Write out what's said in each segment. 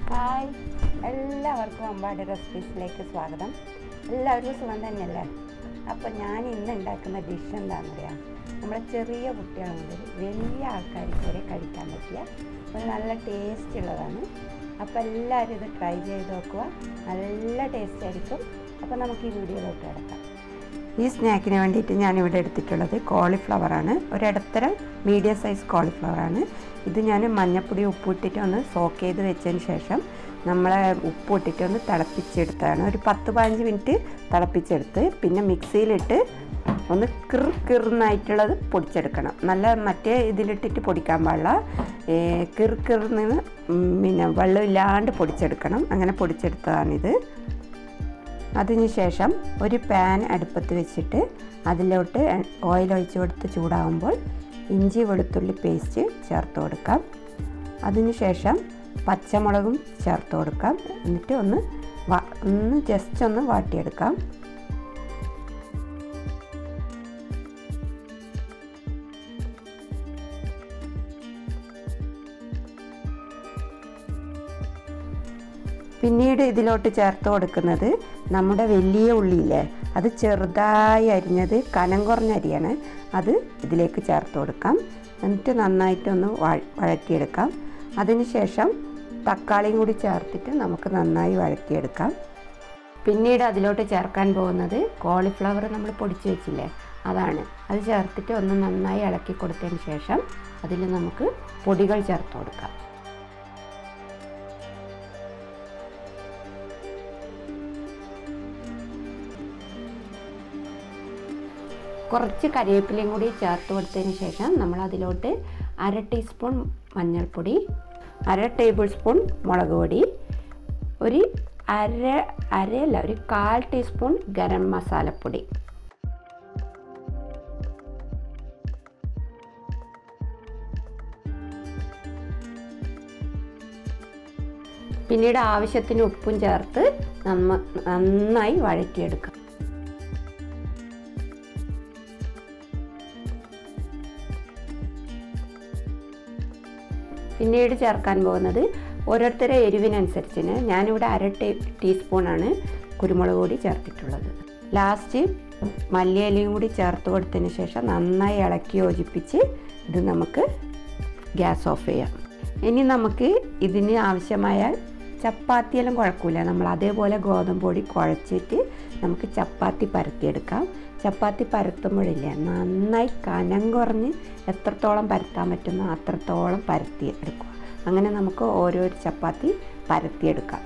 Hi, എല്ലാവർക്കും അമ്പാടി റെസിപ്പീസിലേക്ക് സ്വാഗതം. എല്ലാവർക്കും സുഖം തന്നെയല്ലേ? അപ്പോൾ ഞാൻ ഇന്ന് ഉണ്ടാക്കുന്ന ഡിഷ് എന്താണെന്ന് അറിയാം. നമ്മുടെ ചെറിയ കുട്ടികൾ മുതൽ വലിയ ആൾക്കാർക്ക് വരെ കഴിക്കാൻ പറ്റിയ ഒരു നല്ല ടേസ്റ്റ് ഉള്ളതാണ്. അപ്പോൾ എല്ലാവരും ഇത് ട്രൈ ചെയ്ത് നോക്കുക, നല്ല ടേസ്റ്റ് ആയിരിക്കും. അപ്പോൾ നമുക്ക് ഈ വീഡിയോയിലോട്ട് കിടക്കാം. ഈ സ്നാക്കിന് വേണ്ടിയിട്ട് ഞാനിവിടെ എടുത്തിട്ടുള്ളത് കോളിഫ്ലവറാണ്. ഒരിടത്തരം മീഡിയം സൈസ് കോളിഫ്ലവറാണ്. ഇത് ഞാൻ മഞ്ഞൾപ്പൊടി ഉപ്പിട്ടിട്ട് ഒന്ന് സോക്ക് ചെയ്ത് വെച്ചതിന് ശേഷം നമ്മളെ ഉപ്പിട്ടിട്ട് ഒന്ന് തിളപ്പിച്ചെടുത്തതാണ്. ഒരു 10-15 മിനിറ്റ് തിളപ്പിച്ചെടുത്ത് പിന്നെ മിക്സിയിലിട്ട് ഒന്ന് കിറുന്നായിട്ടുള്ളത് പൊടിച്ചെടുക്കണം. നല്ല മറ്റേ ഇതിലിട്ടിട്ട് പൊടിക്കാൻ പാടില്ല, കിറുന്ന് പിന്നെ വെള്ളമില്ലാണ്ട് പൊടിച്ചെടുക്കണം. അങ്ങനെ പൊടിച്ചെടുത്തതാണിത്. അതിനുശേഷം ഒരു പാൻ അടുപ്പത്ത് വെച്ചിട്ട് അതിലോട്ട് ഓയിൽ ഒഴിച്ച് കൊടുത്ത് ചൂടാകുമ്പോൾ ഇഞ്ചി വെളുത്തുള്ളി പേസ്റ്റ് ചേർത്ത് കൊടുക്കാം. അതിനുശേഷം പച്ചമുളകും ചേർത്ത് കൊടുക്കാം. എന്നിട്ട് ഒന്ന് ജസ്റ്റ് ഒന്ന് വാട്ടിയെടുക്കാം. പിന്നീട് ഇതിലോട്ട് ചേർത്ത് കൊടുക്കുന്നത് നമ്മുടെ വലിയ ഉള്ളിയില്ലേ, അത് ചെറുതായി അരിഞ്ഞത് കനം കുറഞ്ഞ അരിയാണ്. അത് ഇതിലേക്ക് ചേർത്ത് കൊടുക്കാം. എന്നിട്ട് നന്നായിട്ടൊന്ന് വഴറ്റിയെടുക്കാം. അതിനുശേഷം തക്കാളിയും കൂടി ചേർത്തിട്ട് നമുക്ക് നന്നായി വഴറ്റിയെടുക്കാം. പിന്നീട് അതിലോട്ട് ചേർക്കാൻ പോകുന്നത് കോളിഫ്ലവർ നമ്മൾ പൊടിച്ച് വെച്ചില്ലേ, അതാണ്. അത് ചേർത്തിട്ട് ഒന്ന് നന്നായി ഇളക്കി കൊടുത്തതിന് ശേഷം അതിൽ നമുക്ക് പൊടികൾ ചേർത്ത് കൊടുക്കാം. കുറച്ച് കരിവേപ്പിലയും കൂടി ചേർത്ത് കൊടുത്തതിന് ശേഷം നമ്മൾ അതിലോട്ട് 1/2 ടീസ്പൂൺ മഞ്ഞൾപ്പൊടി, 1/2 ടേബിൾ സ്പൂൺ മുളക് പൊടി, ഒരു 1/4 ടീസ്പൂൺ ഗരം മസാലപ്പൊടി, പിന്നീട് ആവശ്യത്തിന് ഉപ്പും ചേർത്ത് നന്നായി വഴറ്റിയെടുക്കാം. പിന്നീട് ചേർക്കാൻ പോകുന്നത് ഓരോരുത്തരുടെ എരിവിനനുസരിച്ചിന് ഞാനിവിടെ 1/2 ടീസ്പൂണാണ് കുരുമുളക് പൊടി ചേർത്തിട്ടുള്ളത്. ലാസ്റ്റ് മല്ലിയിലയും കൂടി ചേർത്ത് കൊടുത്തതിന് ശേഷം നന്നായി ഇളക്കി യോജിപ്പിച്ച് ഇത് നമുക്ക് ഗ്യാസ് ഓഫ് ചെയ്യാം. ഇനി നമുക്ക് ഇതിന് ആവശ്യമായ ചപ്പാത്തിയെല്ലാം കുഴക്കില്ല, നമ്മൾ അതേപോലെ ഗോതമ്പ് പൊടി കുഴച്ചിട്ട് നമുക്ക് ചപ്പാത്തി പരത്തിയെടുക്കാം. ചപ്പാത്തി പരത്തുമ്പോഴില്ലേ, നന്നായി കനം കുറഞ്ഞ് എത്രത്തോളം പരത്താൻ പറ്റുന്നോ അത്രത്തോളം പരത്തിയെടുക്കുക. അങ്ങനെ നമുക്ക് ഓരോ ചപ്പാത്തി പരത്തിയെടുക്കാം.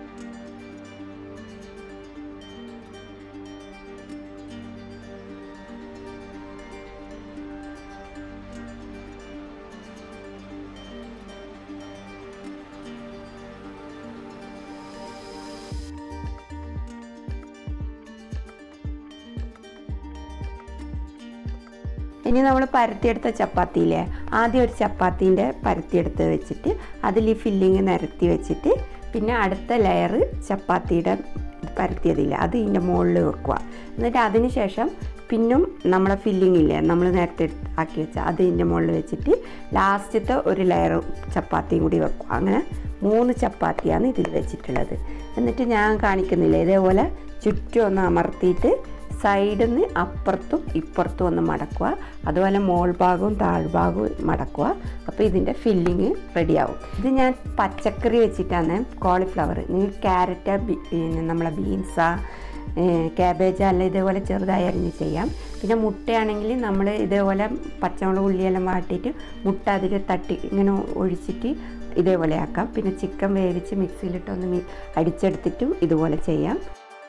ഇനി നമ്മൾ പരത്തിയെടുത്ത ചപ്പാത്തിയില്ലേ, ആദ്യം ഒരു ചപ്പാത്തീൻ്റെ പരത്തിയെടുത്ത് വെച്ചിട്ട് അതിൽ ഈ ഫില്ലിങ് നിരത്തി വെച്ചിട്ട് പിന്നെ അടുത്ത ലെയർ ചപ്പാത്തിയുടെ പരത്തിയതില്ല അത് ഇതിൻ്റെ മുകളിൽ വെക്കുക. എന്നിട്ട് അതിന് ശേഷം പിന്നും നമ്മളെ ഫില്ലിങ് ഇല്ലേ, നമ്മൾ നേരത്തെ ആക്കി വെച്ചാൽ അത് ഇതിൻ്റെ മുകളിൽ വെച്ചിട്ട് ലാസ്റ്റത്തെ ഒരു ലെയർ ചപ്പാത്തിയും കൂടി വെക്കുക. അങ്ങനെ 3 ചപ്പാത്തിയാണ് ഇതിൽ വെച്ചിട്ടുള്ളത്. എന്നിട്ട് ഞാൻ കാണിക്കുന്നില്ല, ഇതേപോലെ ചുറ്റും ഒന്ന് അമർത്തിയിട്ട് സൈഡിൽ നിന്ന് അപ്പുറത്തും ഇപ്പുറത്തും ഒന്ന് മടക്കുക. അതുപോലെ മോൾ ഭാഗവും താഴ്ഭാഗവും മടക്കുക. അപ്പോൾ ഇതിൻ്റെ ഫില്ലിങ് റെഡിയാവും. ഇത് ഞാൻ പച്ചക്കറി വെച്ചിട്ടാണ് കോളിഫ്ലവർ. നിങ്ങൾ ക്യാരറ്റ്, നമ്മളെ ബീൻസാ, ക്യാബേജ് അല്ല ഇതേപോലെ ചെറുതായി അരിഞ്ഞ് ചെയ്യാം. പിന്നെ മുട്ടയാണെങ്കിൽ നമ്മൾ ഇതേപോലെ പച്ചമുളക് ഉള്ളിയെല്ലാം വാട്ടിയിട്ട് മുട്ട അതിൽ തട്ടി ഇങ്ങനെ ഒഴിച്ചിട്ട് ഇതേപോലെ ആക്കാം. പിന്നെ ചിക്കൻ വേവിച്ച് മിക്സിയിലിട്ടൊന്ന് അടിച്ചെടുത്തിട്ടും ഇതുപോലെ ചെയ്യാം.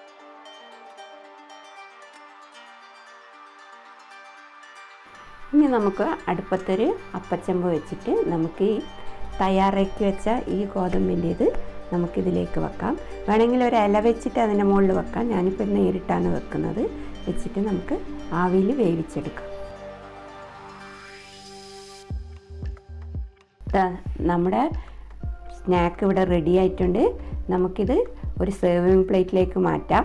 ഇനി നമുക്ക് അടുപ്പത്തൊരു അപ്പച്ചമ്പ് വെച്ചിട്ട് നമുക്ക് ഈ തയ്യാറാക്കി വെച്ച ഈ ഗോതമ്പിൻ്റെ ഇത് നമുക്കിതിലേക്ക് വെക്കാം. വേണമെങ്കിൽ ഒരു ഇല വെച്ചിട്ട് അതിൻ്റെ മുകളിൽ വെക്കാം. ഞാനിപ്പോൾ നേരിട്ടാണ് വെക്കുന്നത്. വെച്ചിട്ട് നമുക്ക് ആവിയിൽ വേവിച്ചെടുക്കാം. നമ്മുടെ സ്നാക്ക് ഇവിടെ റെഡി ആയിട്ടുണ്ട്. നമുക്കിത് ഒരു സെർവിങ് പ്ലേറ്റിലേക്ക് മാറ്റാം.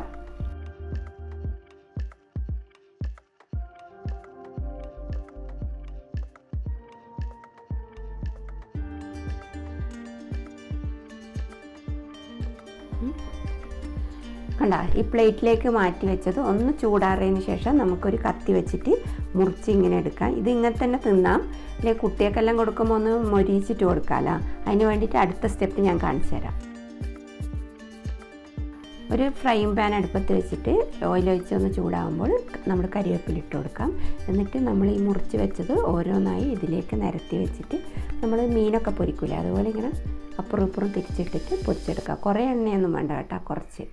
കണ്ട ഈ പ്ലേറ്റിലേക്ക് മാറ്റി വെച്ചത് ഒന്ന് ചൂടാറിയതിന് ശേഷം നമുക്കൊരു കത്തി വെച്ചിട്ട് മുറിച്ച് ഇങ്ങനെ എടുക്കാം. ഇത് ഇങ്ങനെ തന്നെ തിന്നാം, അല്ലെങ്കിൽ കുട്ടികൾക്കെല്ലാം കൊടുക്കുമ്പോൾ ഒന്ന് മൊരിയിച്ചിട്ട് കൊടുക്കാമല്ലോ. അതിന് വേണ്ടിയിട്ട് അടുത്ത സ്റ്റെപ്പ് ഞാൻ കാണിച്ചു തരാം. ഒരു ഫ്രൈയിങ് പാൻ അടുപ്പത്ത് വെച്ചിട്ട് ഓയിൽ ഒഴിച്ച് ഒന്ന് ചൂടാകുമ്പോൾ നമ്മൾ കരിവേപ്പില ഇട്ട് കൊടുക്കാം. എന്നിട്ട് നമ്മൾ ഈ മുറിച്ച് വെച്ചത് ഓരോന്നായി ഇതിലേക്ക് നിരത്തി വെച്ചിട്ട് നമ്മൾ മീനൊക്കെ പൊരിക്കില്ല അതുപോലെ ഇങ്ങനെ അപ്പുറം ഇപ്പുറം തിരിച്ചിട്ടിട്ട് പൊരിച്ചെടുക്കാം. കുറേ എണ്ണയൊന്നും വേണ്ട കേട്ടോ, കുറച്ച്.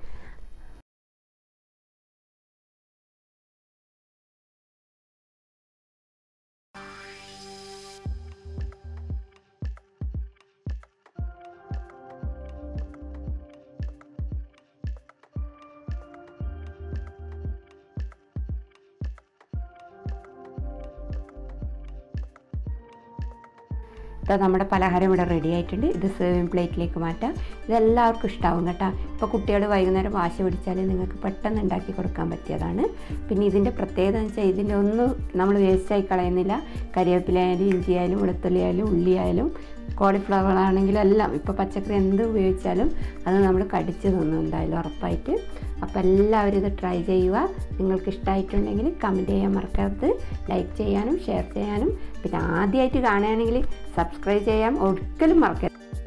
നമ്മുടെ പലഹാരം ഇവിടെ റെഡി ആയിട്ടുണ്ട്. ഇത് സെർവിങ് പ്ലേറ്റിലേക്ക് മാറ്റാം. ഇതെല്ലാവർക്കും ഇഷ്ടമാവും കേട്ടോ. ഇപ്പോൾ കുട്ടികൾ വൈകുന്നേരം വാശി പിടിച്ചാൽ നിങ്ങൾക്ക് പെട്ടെന്ന് ഉണ്ടാക്കി കൊടുക്കാൻ പറ്റിയതാണ്. പിന്നെ ഇതിൻ്റെ പ്രത്യേകത എന്ന് വെച്ചാൽ ഇതിൻ്റെ ഒന്നും നമ്മൾ വേസ്റ്റായി കളയുന്നില്ല. കരിവേപ്പിലായാലും ഇഞ്ചി ആയാലും വെളുത്തുള്ളി ആയാലും ഉള്ളി ആയാലും കോളിഫ്ലവർ ആണെങ്കിലും എല്ലാം, ഇപ്പോൾ പച്ചക്കറി എന്ത് ഉപയോഗിച്ചാലും അത് നമ്മൾ കടിച്ച് തിന്നും എന്തായാലും ഉറപ്പായിട്ട്. അപ്പോൾ എല്ലാവരും ഇത് ട്രൈ ചെയ്യുക. നിങ്ങൾക്ക് ഇഷ്ടമായിട്ടുണ്ടെങ്കിൽ കമൻറ്റ് ചെയ്യാൻ മറക്കരുത്, ലൈക്ക് ചെയ്യാനും ഷെയർ ചെയ്യാനും, പിന്നെ ആദ്യമായിട്ട് കാണുകയാണെങ്കിൽ സബ്സ്ക്രൈബ് ചെയ്യാൻ ഒരിക്കലും മറക്കരുത്.